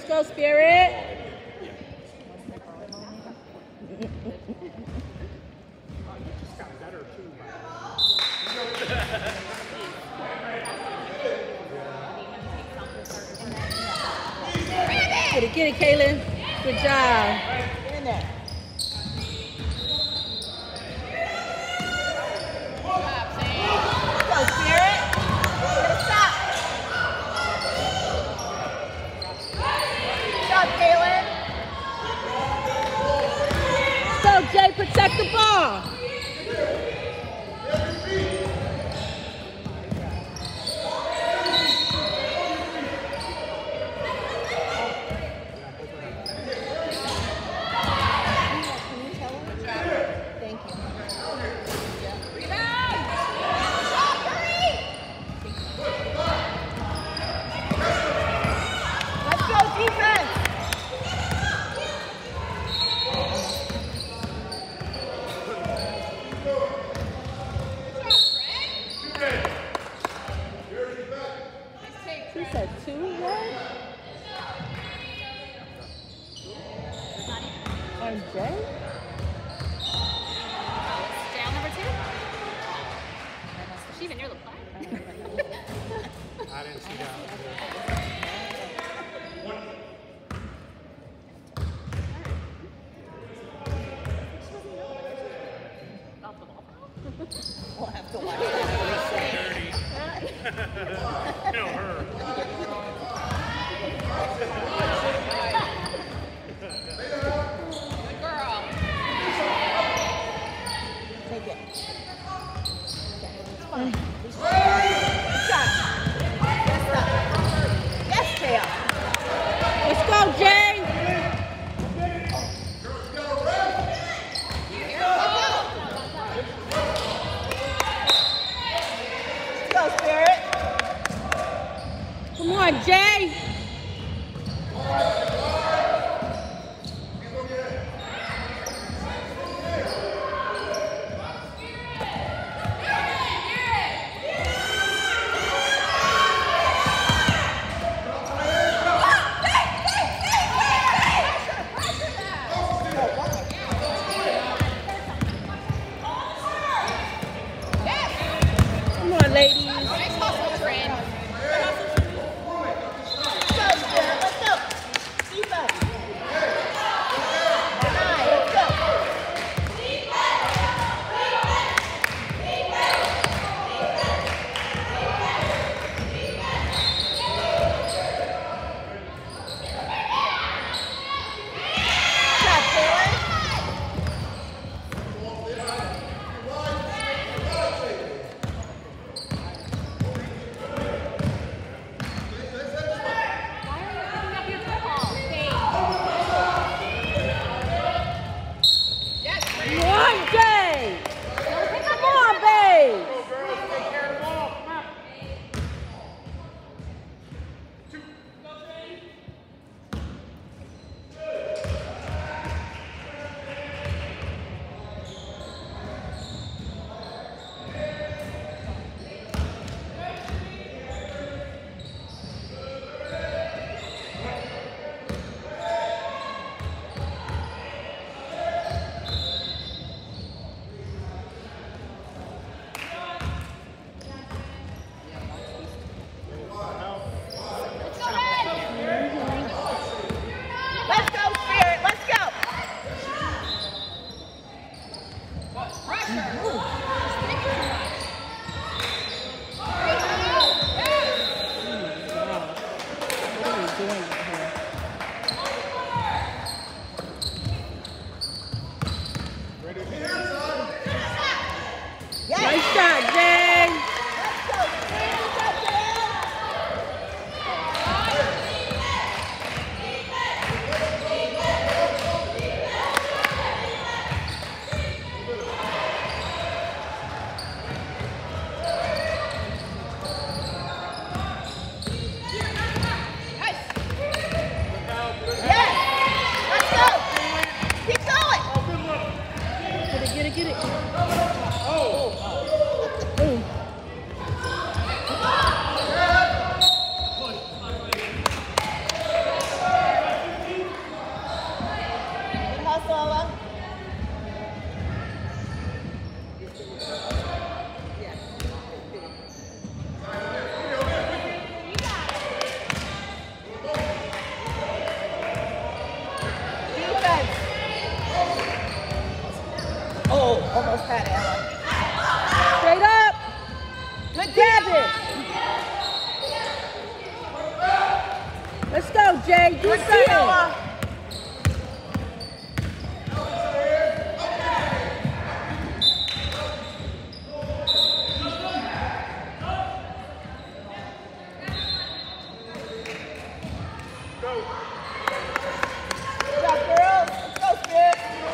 go, Spirit. Get it, Kaylin. Good job. Get in there. Go, Spirit. Stop. Good job, Kaylin. Go, Jay. Protect the ball. She said 2, what? On Jay? Down number 2? Is she even near the flag? I didn't see that. We'll have to watch it. You know her. Good girl. Take it. Yes, Tail. Let's go, Jay. Let's go, Spirit. Come on, Jay. Come on, ladies. Nice hustle, Trin. Go, Spirit. Let's go. Pat Ella. Straight up. Good grab it. Let's go, Jay. Do Good something. Ella. Good job, girls. Let's go, Spirit.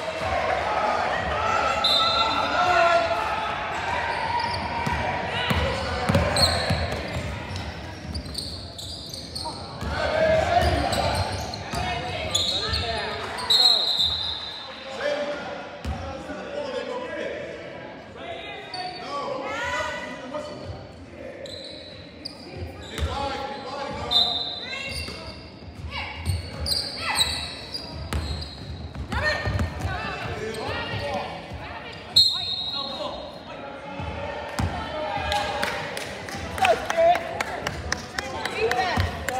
Go, Spirit. Defense.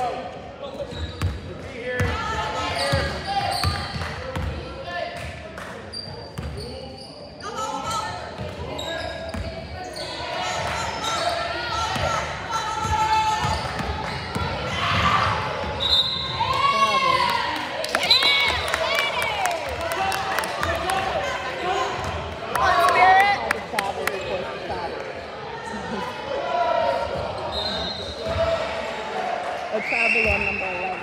Come on, Spirit. A travel on number 11.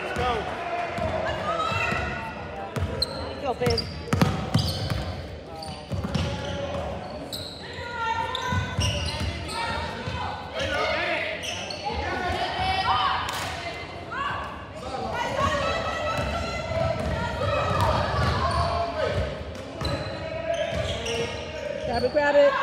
Go, Biz. Grab it, grab it.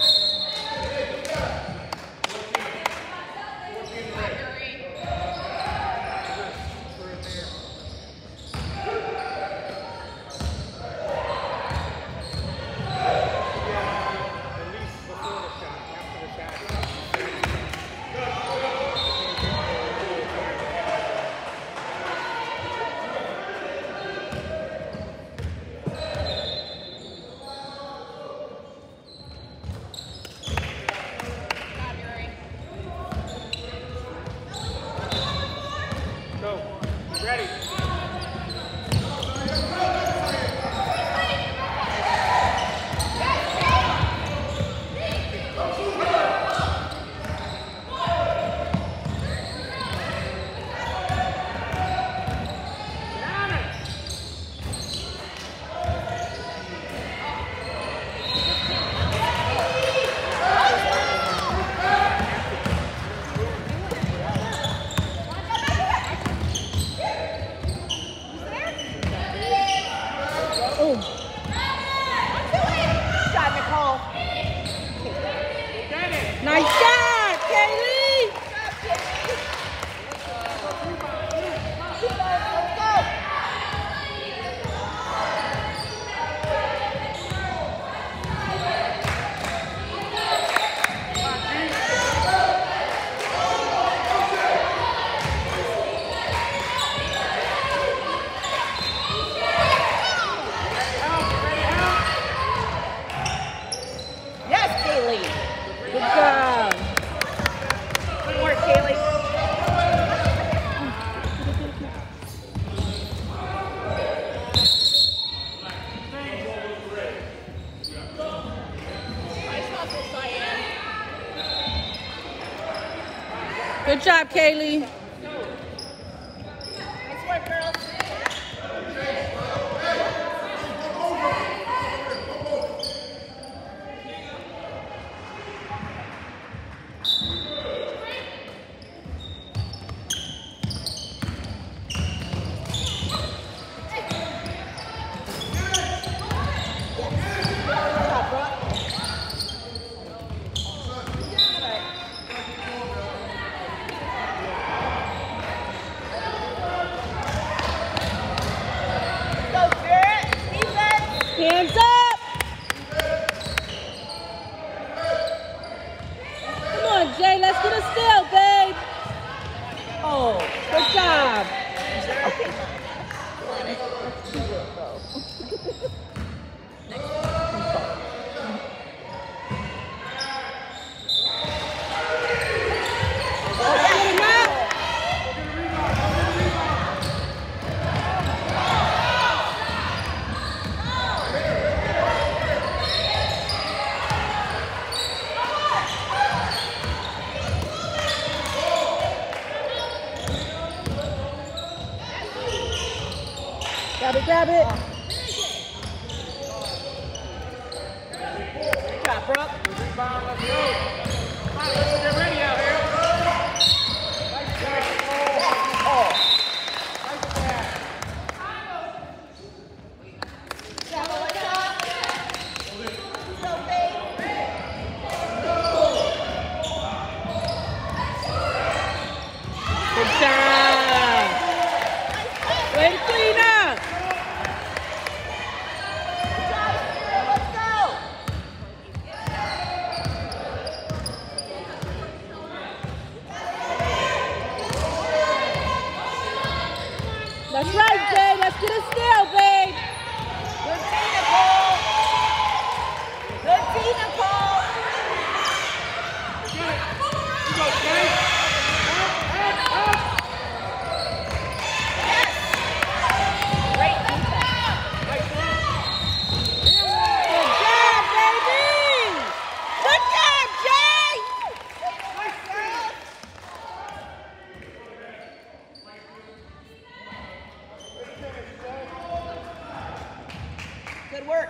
At least before the shot, after the shot. Go. Ready. Oh, Shot, Nicole. Get it. nice shot, Kaylee. Let's go. Yes, Kaylee. Good job. Good work, Kaylee. Good job, Kaylee. Nice work, girls. Good job, Brooke. Go, Spirit. Defense. Hands up. Come on, Jay. Let's get a steal, babe. Oh, good job. Okay. Grab it, grab it. Good job, Brooke. Rebound, let's go. Come on, let's get ready out here. Nice job. Oh. Nice pass. Yeah, Melissa. So big. Good job. Way to clean up. Let's go. That's right, Jay. Let's get a steal, babe. Good team, Nicole. Good team, Nicole. You go, Jay. Up, up, up. Great defense. Nice one. Good job, baby. Good job, Jay. Nice girls. Good work.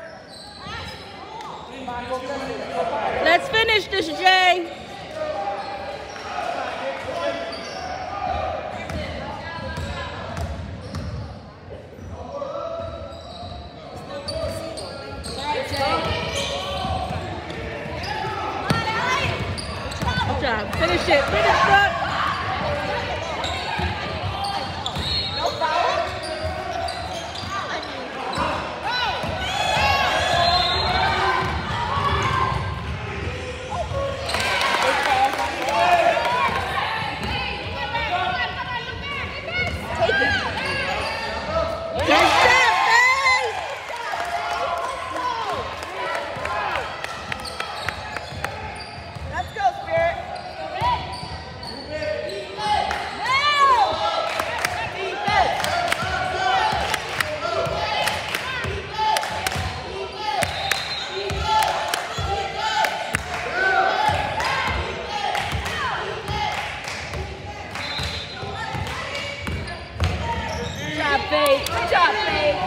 Let's finish this, Jay. Good job. Finish it. Finish it. No foul. Take it. Good job, babe. Let's go, Spirit. Good job, babe. Good job, babe.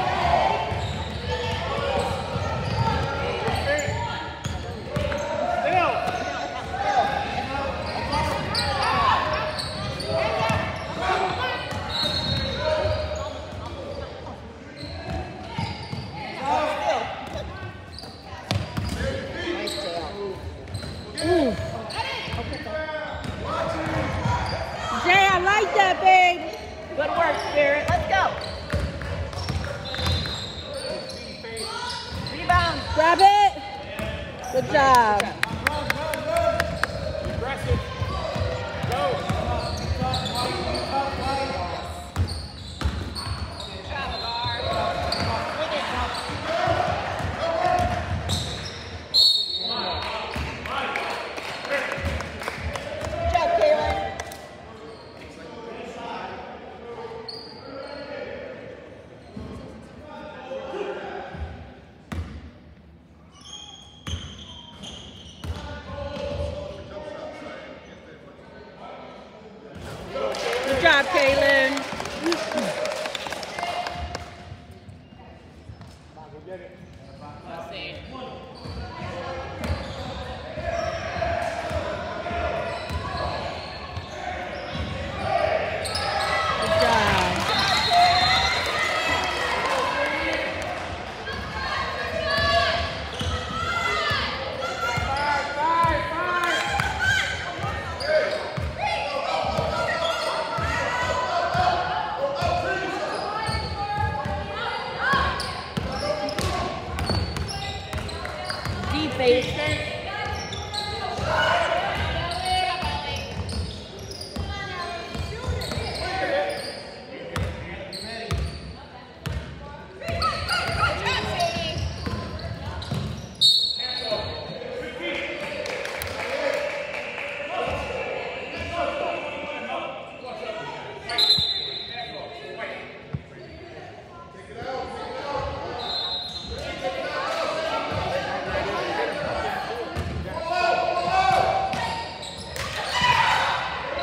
Still. Ooh. Jay, I like that, babe. Good work, Spirit. Let's go. Rebound. Grab it. Good job. Aggressive. Go. Good job, Kaylin. Good job, Kaylin. Good job. Defense.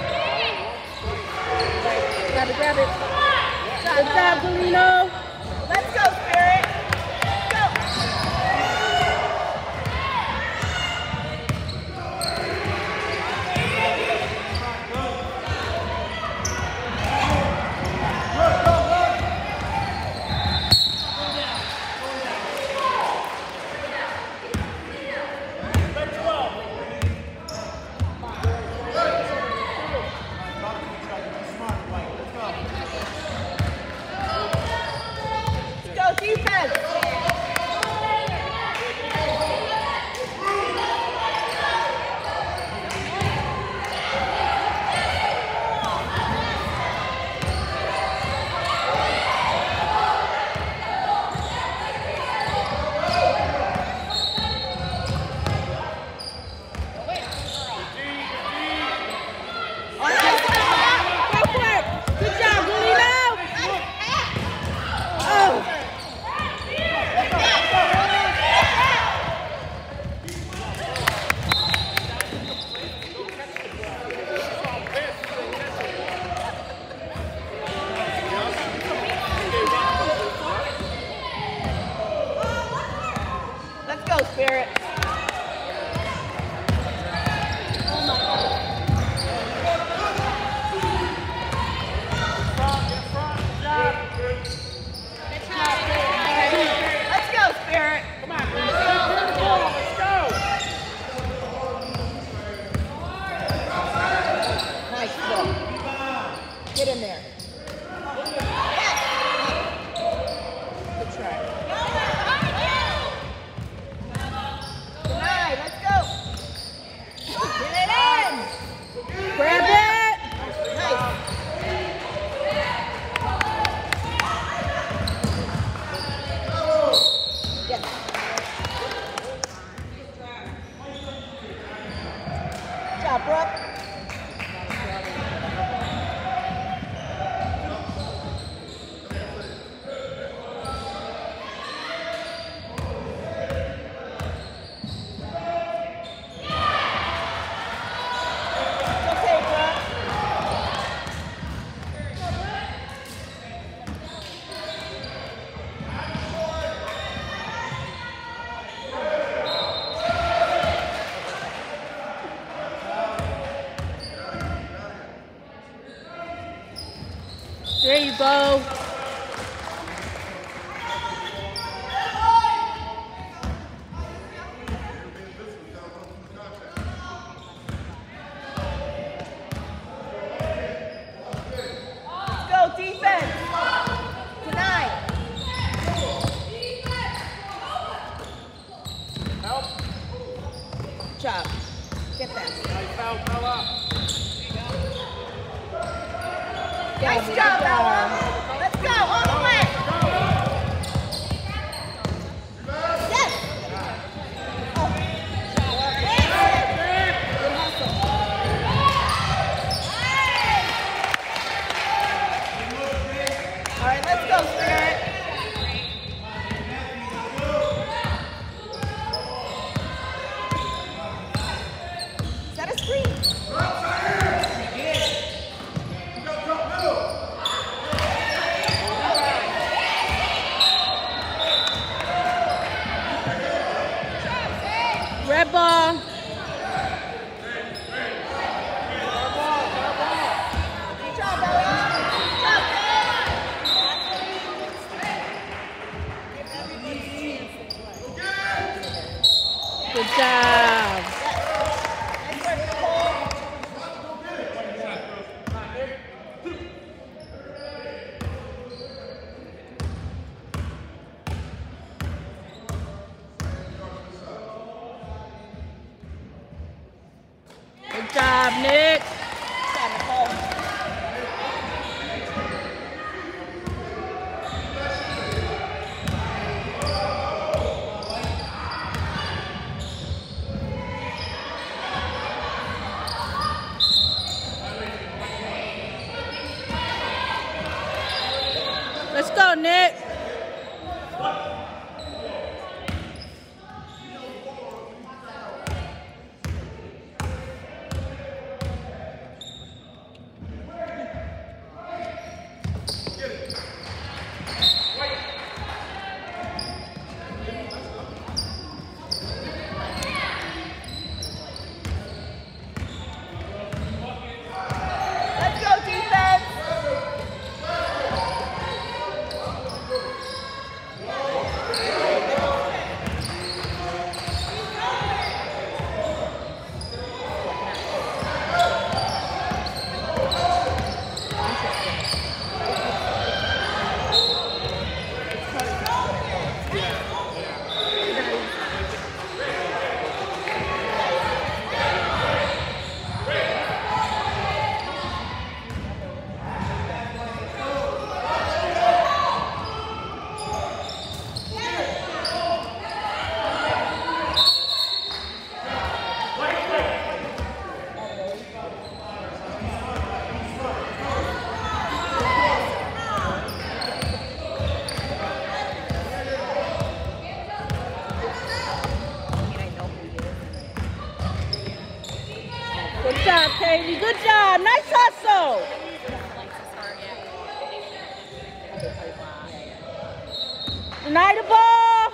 Grab it. Good job, Galino. Get in there. Good try. Deny, let's go. Get it in. Grab it. Nice. Yes. Good job, Brooke. There you go. Let's go, defense. Tonight. Help. Good job. Get that. Nice foul, fella. Nice job, Ella. Let's go, all the way. Yes. Oh. Good hustle. All right, let's go, Spirit. Set a screen. Red ball. Good job, Ella. Good job. Nice work, Nicole. Good job, Nick. Good job, Nicole. Let's go, Nick. go. Deny the ball.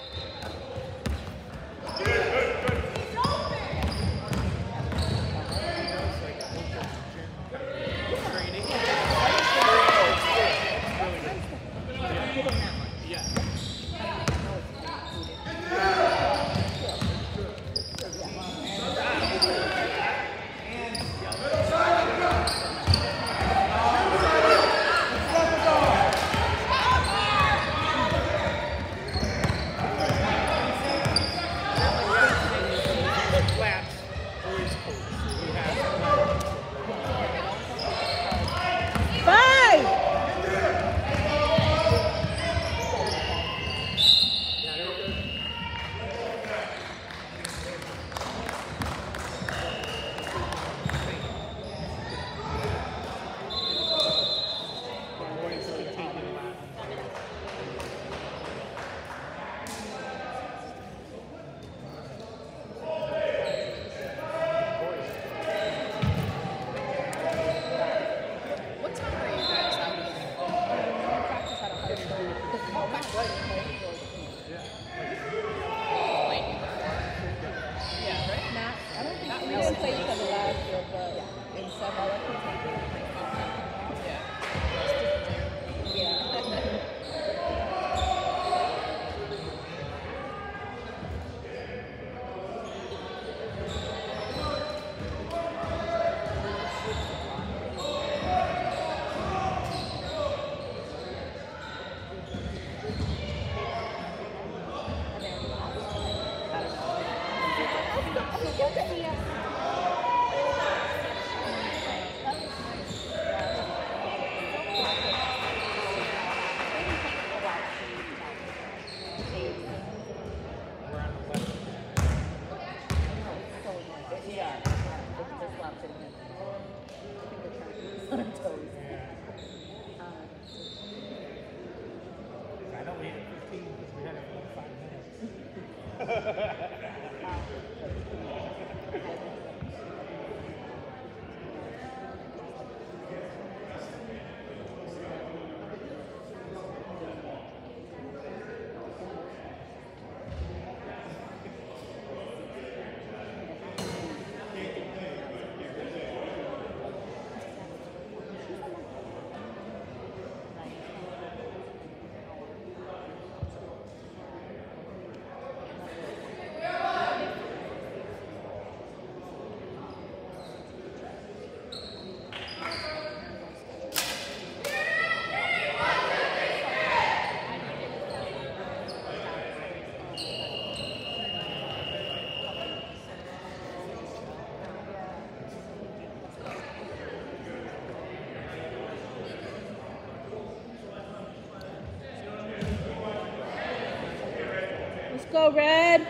Go Red.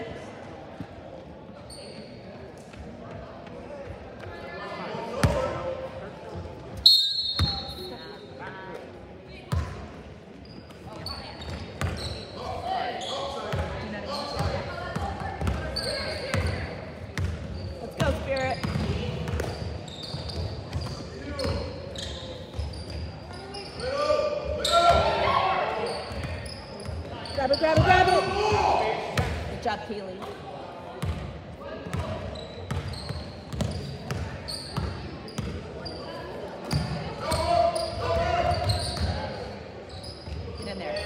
Let's go, Spirit. Grab it, grab it, grab it. Good job, Keely. Get in there.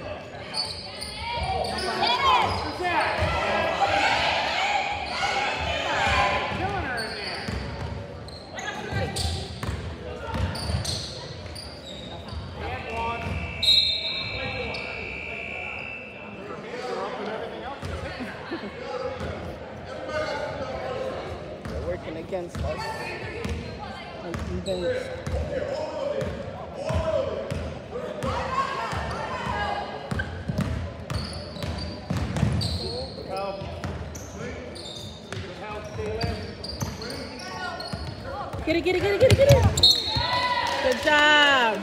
Against us, I'm convinced. Get it, get it, get it, get it, get it. Good job.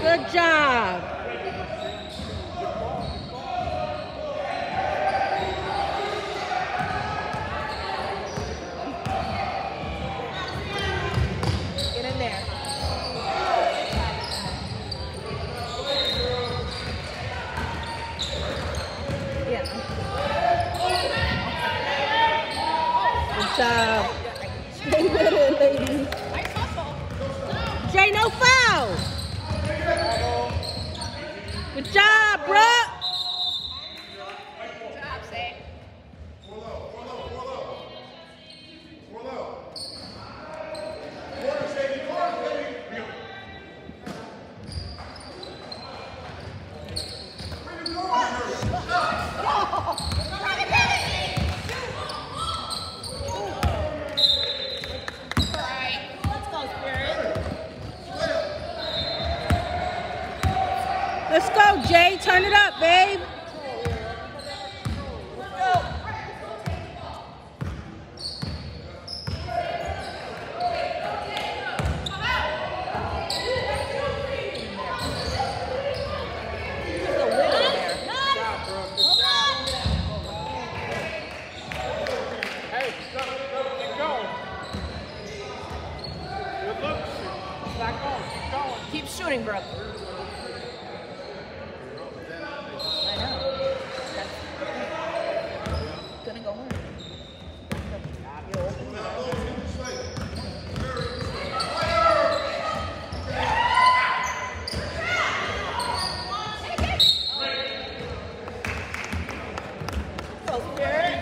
Good job. Get in there. Yeah. Good job. Stay with it, ladies. Nice hustle. Jay, no foul. Good job, Brooke. Good job, Zay. Let's go, Spirit. Let's go, Jay. Turn it up, babe. There's a winner there. Hey, go, keep going. Good look. Back on, keep going. Keep shooting, Brooke. I know. That's gonna go home. Go, Spirit.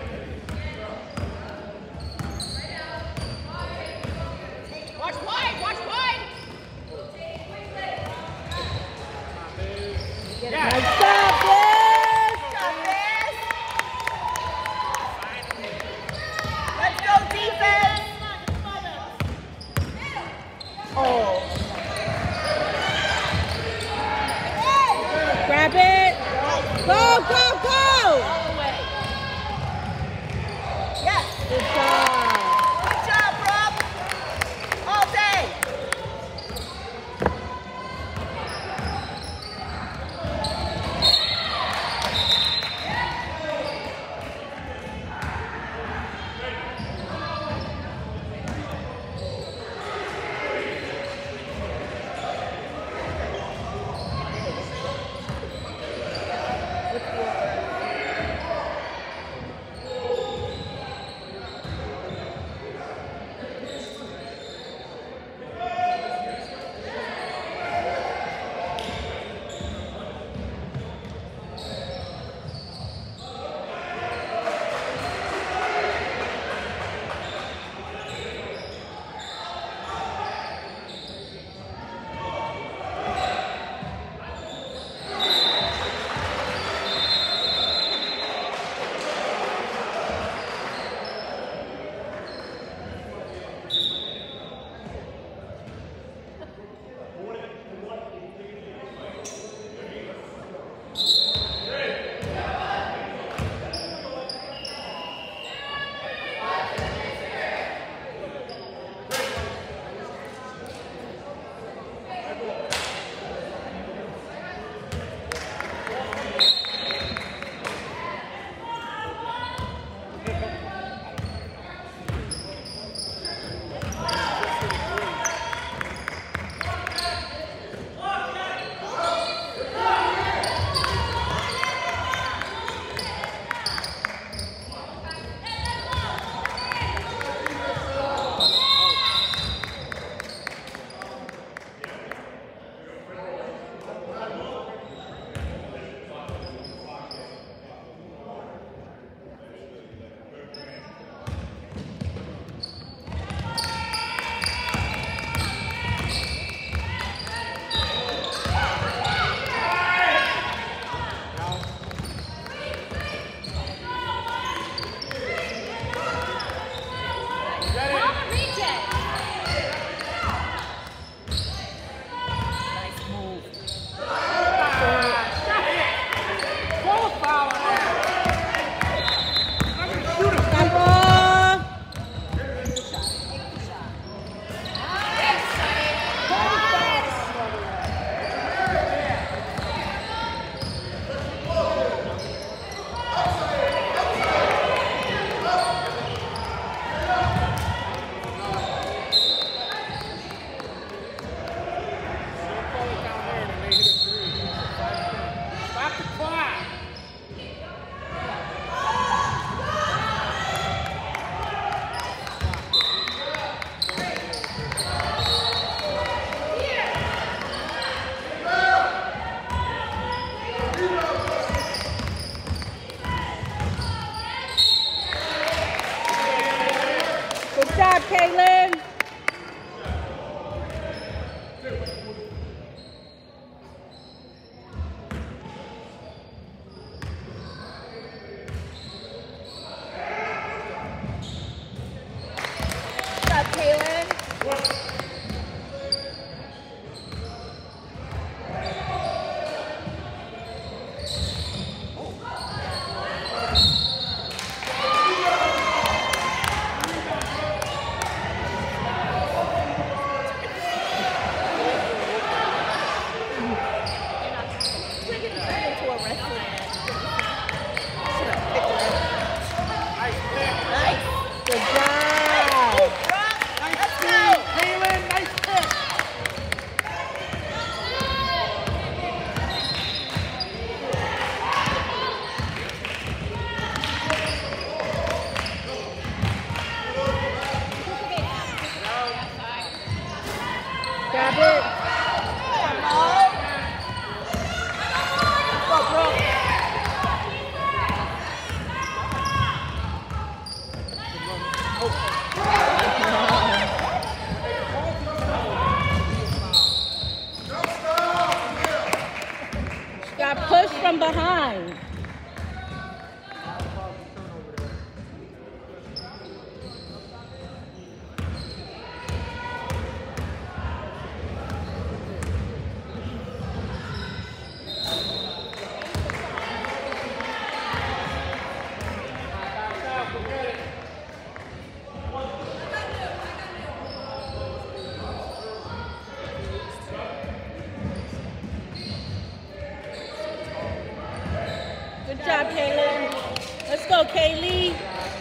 Watch wide, watch Grab it. Got pushed from behind. Good job, Kaylin. Let's go, Kaylee.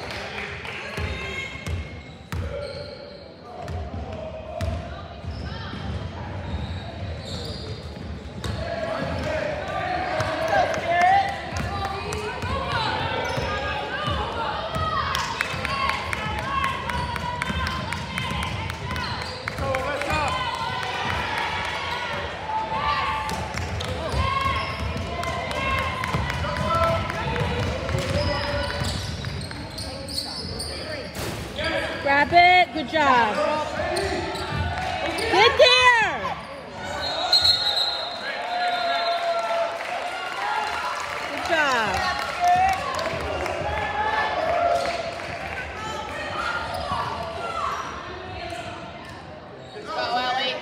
Grab it. Good job. Get there. Good job. Go, Ellie.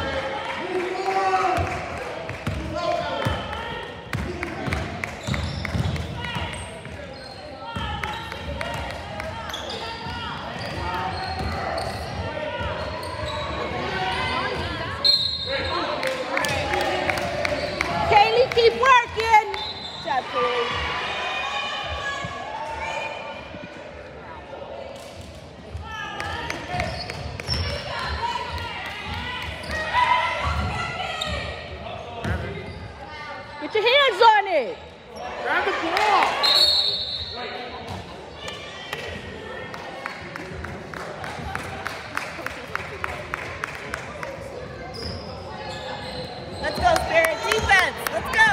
Keep working. Good job, Kaylee. Get your hands on it. Grab the ball. Let's go, Spirit. Defense. Let's go.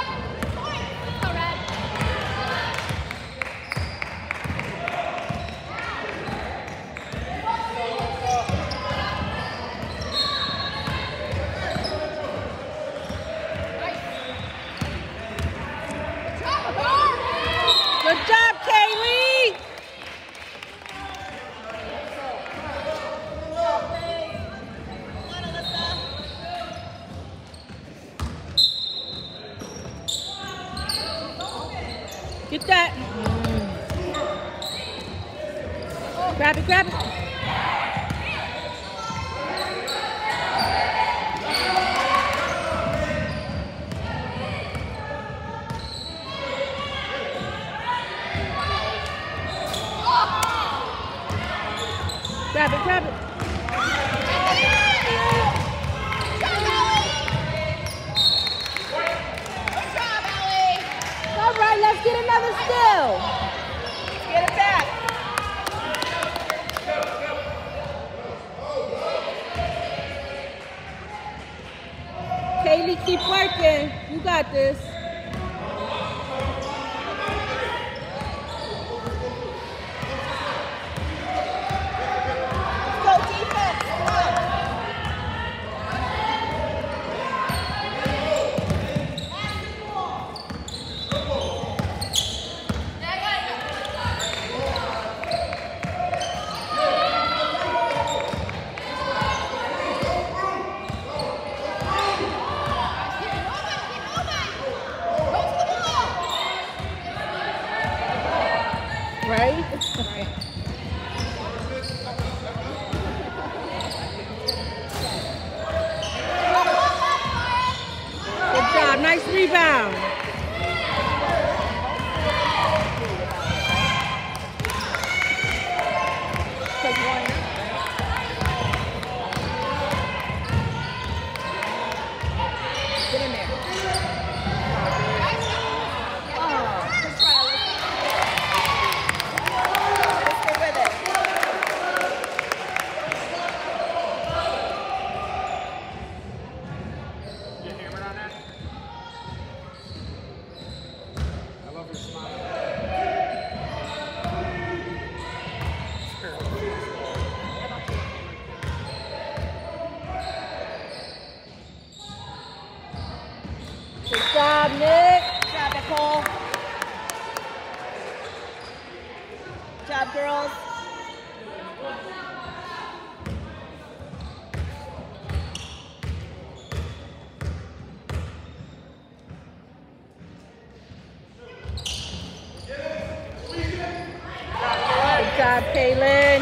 Good job, Kaylee. Get that. Grab it, grab it. Grab it, grab it. All right, let's get another steal. Get it back. Kaylee, keep working. You got this. Go defense. Come on. Right? Good job. Nice rebound. Get in there. Stay with it. Nicole. Good job, girls. Good job, Kaylin.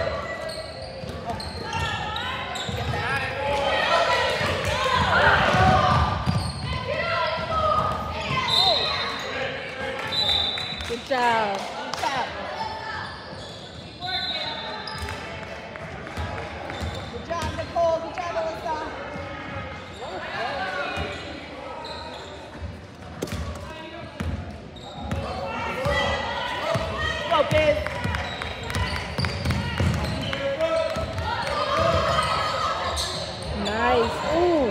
Good job. Good job. Good job, Nicole. Good job, Alyssa. Go, Biz. Nice. Ooh.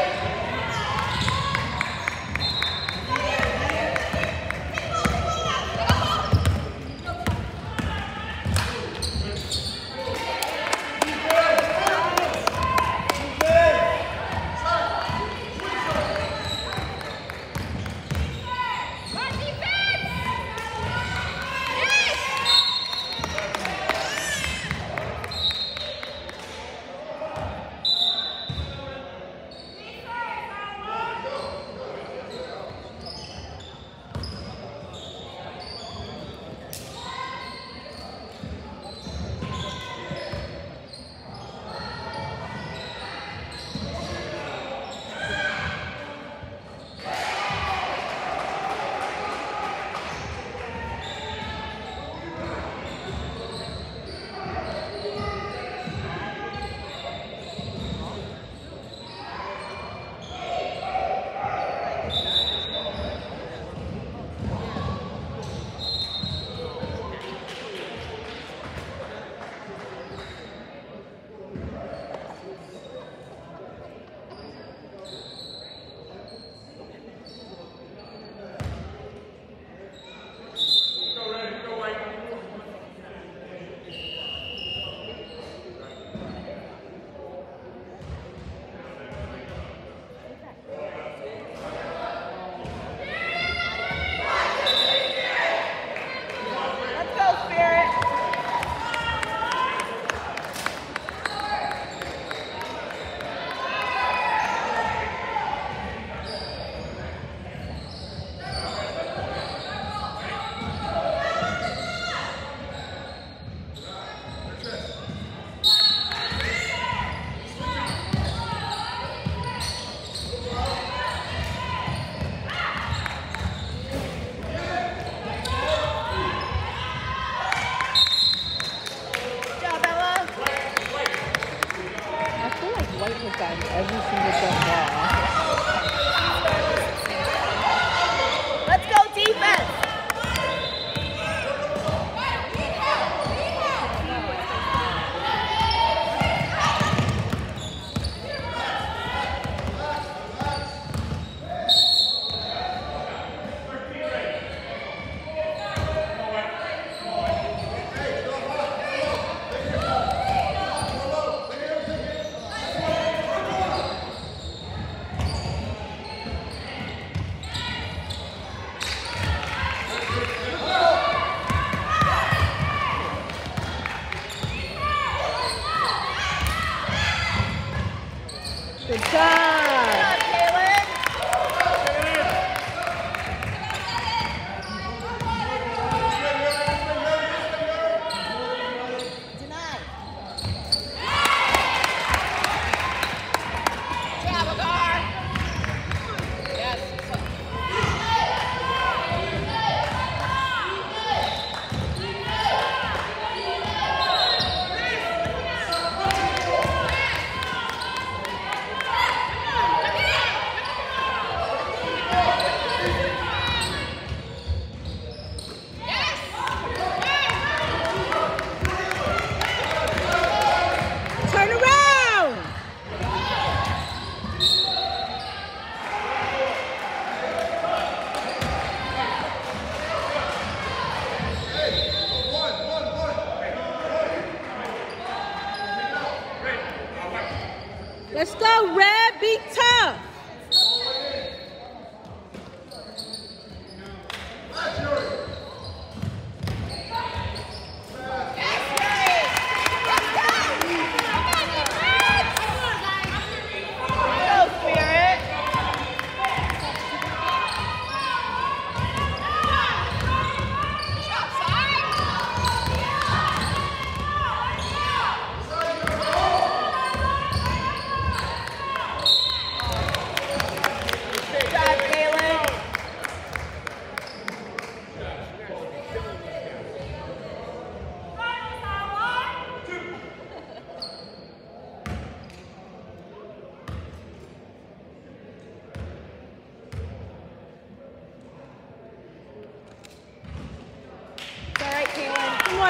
Every single jump ball. Let's go defense. Good job. Kaylin. Denied. Javagar. Yes. Turn around. Let's go, Red. Be tough.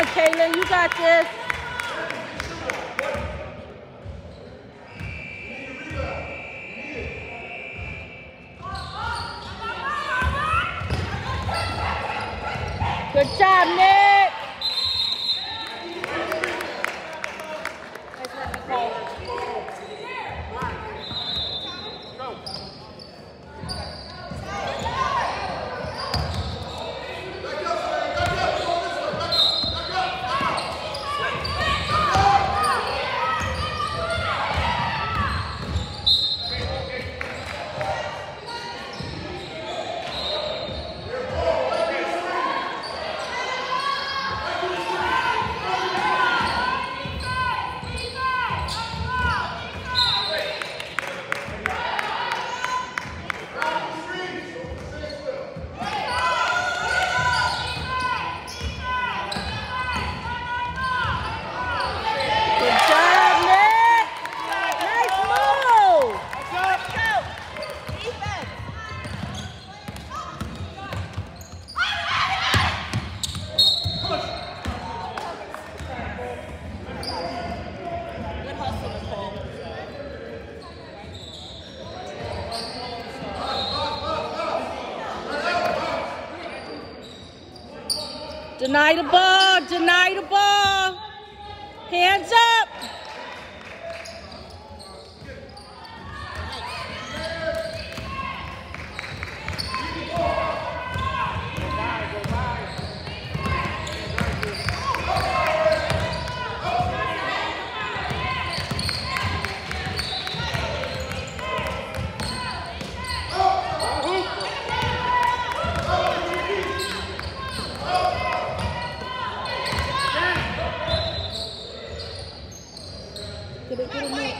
on, Kaylin, you got this. Good job, Nick. Deny the ball, deny the ball. Hands up. Good job.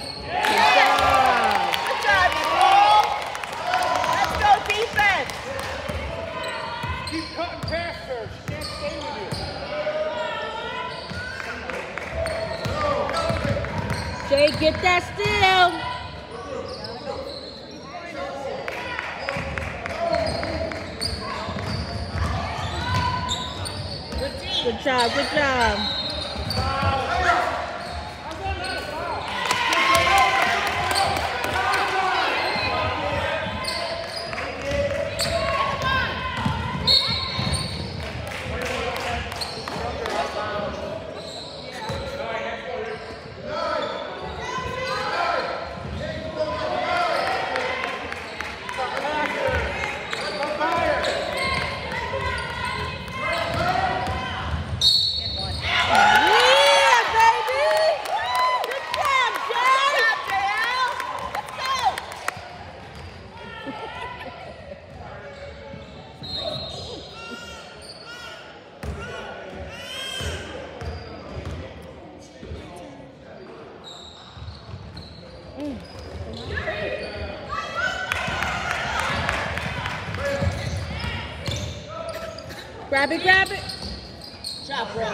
Good job, Nicole. Let's go defense. Keep cutting past her. She can't stay with you. Jay, get that steal. Good job, good job. Grab it, grab it. Good job, bro.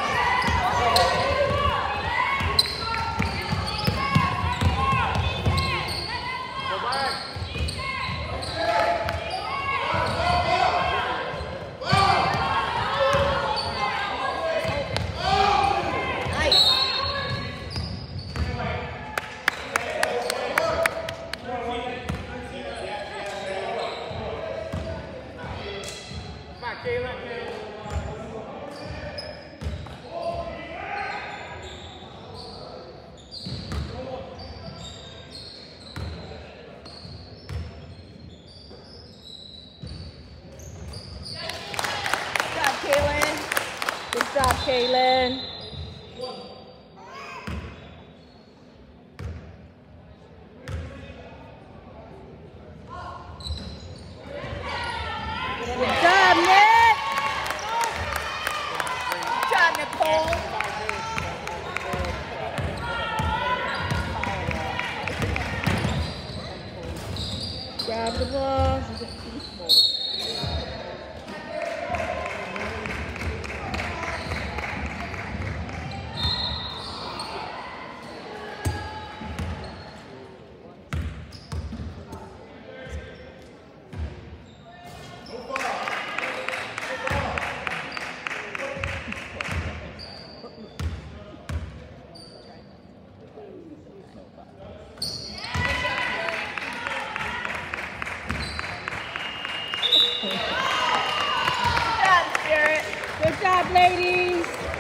Good job, Kaylin. Good job, Nick. Good job, Nicole. Grab the ball. Good job, Spirit. Good job, ladies.